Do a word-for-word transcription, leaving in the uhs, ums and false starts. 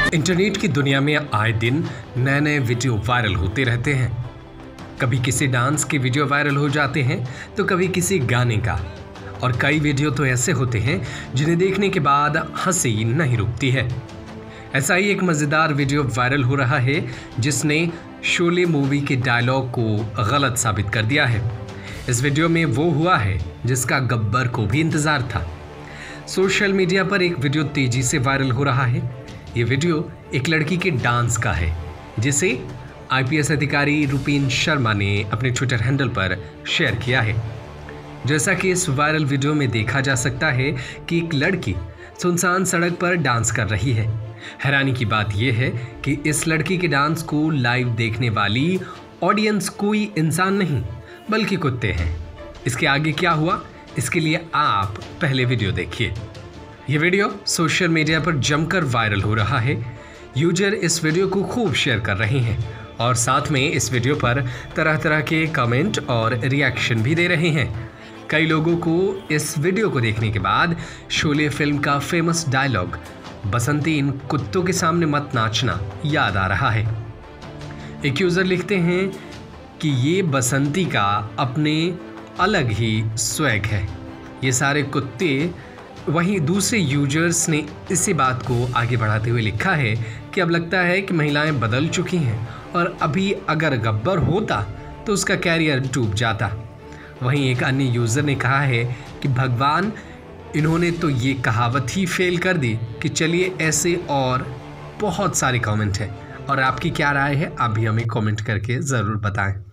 Internet की दुनिया में आए दिन नए नए वीडियो वायरल होते रहते हैं। कभी किसी डांस के वीडियो वायरल हो जाते हैं तो कभी किसी गाने का, और कई वीडियो तो ऐसे होते हैं जिन्हें देखने के बाद हंसी नहीं रुकती है। ऐसा ही एक मज़ेदार वीडियो वायरल हो रहा है जिसने शोले मूवी के डायलॉग को गलत साबित कर दिया है। इस वीडियो में वो हुआ है जिसका गब्बर को भी इंतज़ार था। सोशल मीडिया पर एक वीडियो तेजी से वायरल हो रहा है। ये वीडियो एक लड़की के डांस का है जिसे आईपीएस अधिकारी रुपीन शर्मा ने अपने ट्विटर हैंडल पर शेयर किया है। जैसा कि इस वायरल वीडियो में देखा जा सकता है कि एक लड़की सुनसान सड़क पर डांस कर रही है। हैरानी की बात यह है कि इस लड़की के डांस को लाइव देखने वाली ऑडियंस कोई इंसान नहीं बल्कि कुत्ते हैं। इसके आगे क्या हुआ, इसके लिए आप पहले वीडियो देखिए। ये वीडियो सोशल मीडिया पर जमकर वायरल हो रहा है। यूजर इस वीडियो को खूब शेयर कर रहे हैं और साथ में इस वीडियो पर तरह तरह के कमेंट और रिएक्शन भी दे रहे हैं। कई लोगों को इस वीडियो को देखने के बाद शोले फिल्म का फेमस डायलॉग बसंती इन कुत्तों के सामने मत नाचना याद आ रहा है। एक यूज़र लिखते हैं कि ये बसंती का अपने अलग ही स्वैग है, ये सारे कुत्ते। वहीं दूसरे यूजर्स ने इसी बात को आगे बढ़ाते हुए लिखा है कि अब लगता है कि महिलाएं बदल चुकी हैं और अभी अगर गब्बर होता तो उसका कैरियर डूब जाता। वहीं एक अन्य यूज़र ने कहा है कि भगवान, इन्होंने तो ये कहावत ही फेल कर दी कि चलिए ऐसे। और बहुत सारे कमेंट हैं। और आपकी क्या राय है, आप भी हमें कमेंट करके ज़रूर बताएं।